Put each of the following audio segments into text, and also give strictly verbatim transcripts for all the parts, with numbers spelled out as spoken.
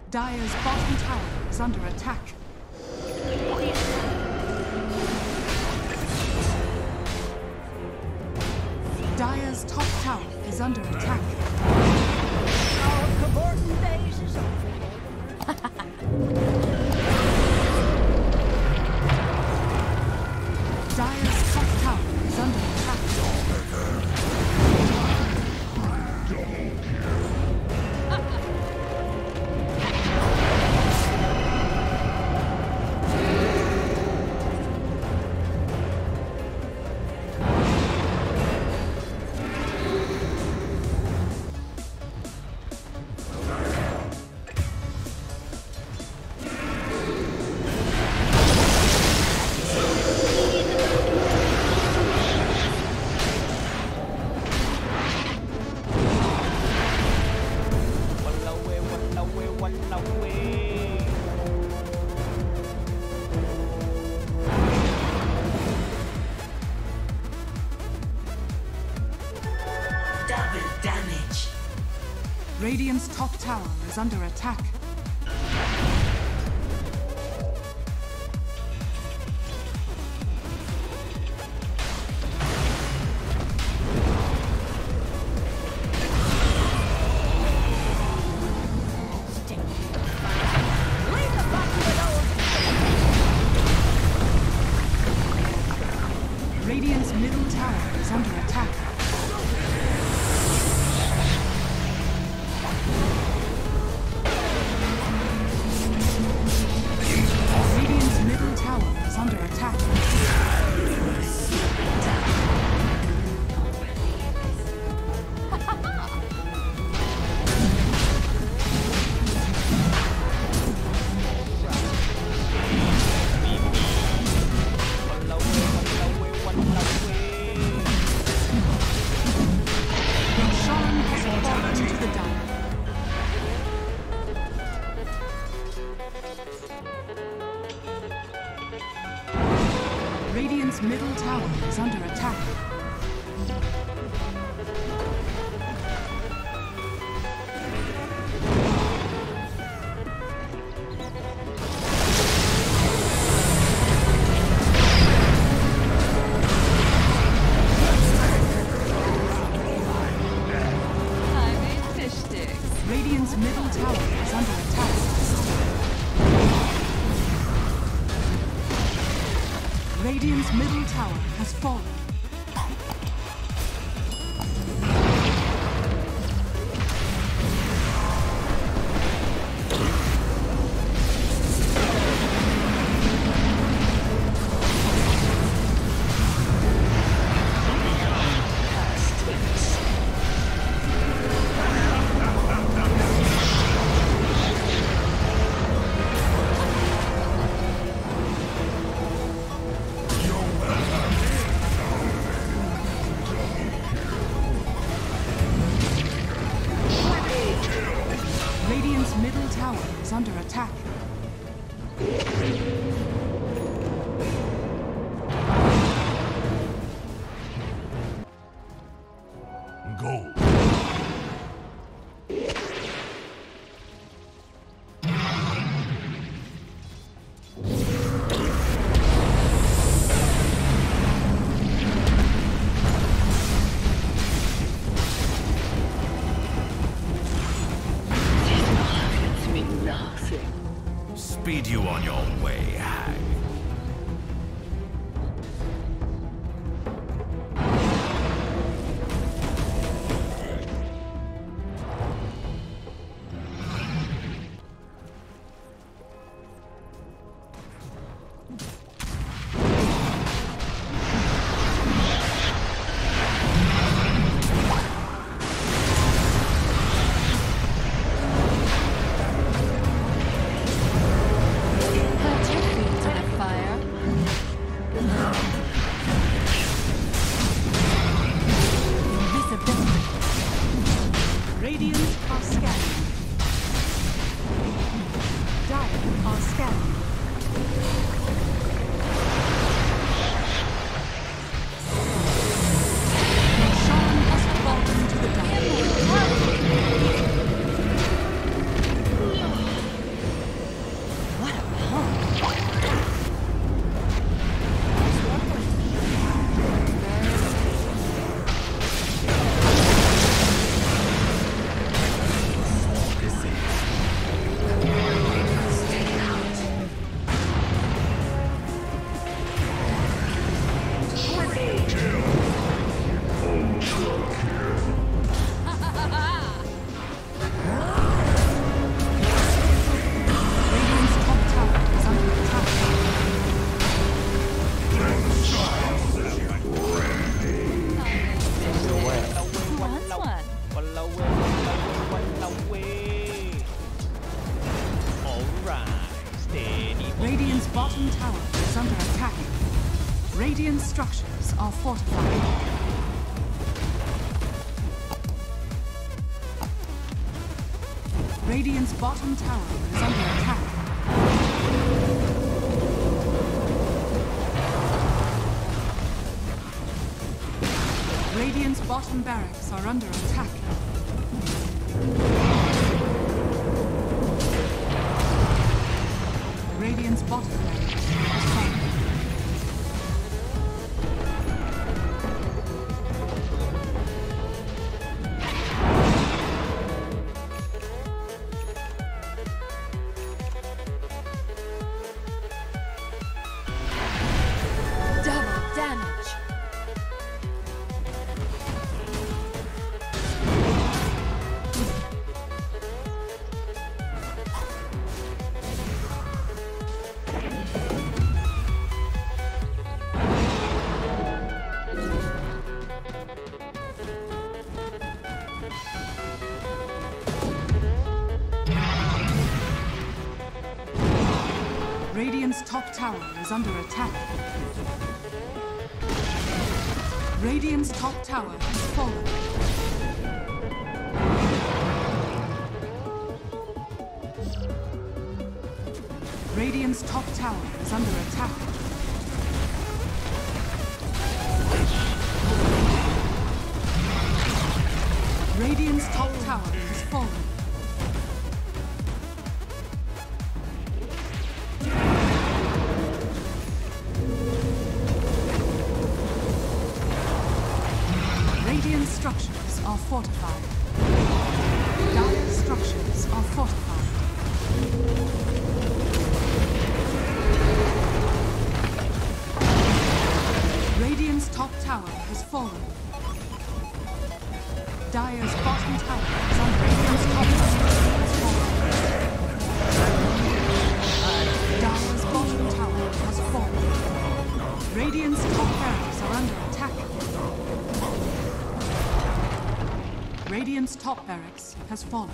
Dire's bottom tower is under attack. Dire's top tower is under attack. Our cavorting days is over. Dire's top tower is under attack. Radiant's top tower is under attack. Radiant's middle tower is under attack. Radiant's middle tower is under attack. Roshan has fallen to the Dire. Radiant's middle tower is under attack. I made fish sticks. Radiant's middle tower is under attack. Radiant's middle tower has fallen. structures are fortified. Radiant's bottom tower is under attack. Radiant's bottom barracks are under attack. Radiant's bottom barracks is falling. Double damage. Radiant's top tower is under attack. Radiant's top tower has fallen. Radiant's top tower is under attack. Radiant's top tower has fallen. Radiant structures are fortified. Dire structures are fortified. Radiant's top tower has fallen. Dire's bottom tower is on Radiant's top tower has fallen. Dire's bottom tower has fallen. Radiant's top barracks are under attack. Radiant's top barracks has fallen.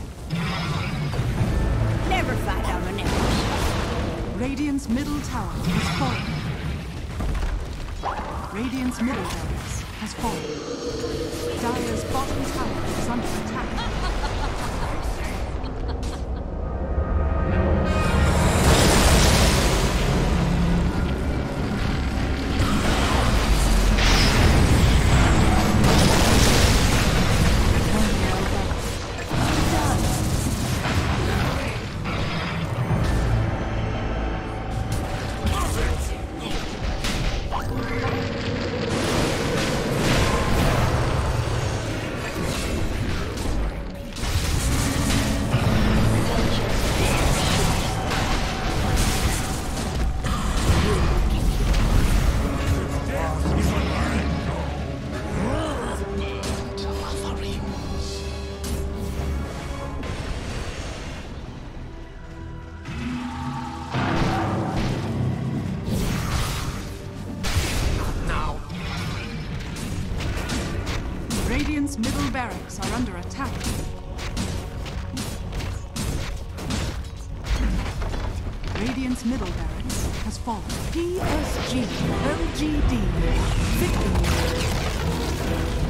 Never fight on an enemy. Radiant's middle tower has fallen. Radiant's middle barracks has fallen. Dire's bottom tower is under attack. Radiant's middle barracks are under attack. Radiant's middle barracks has fallen. P S G L G D Victory.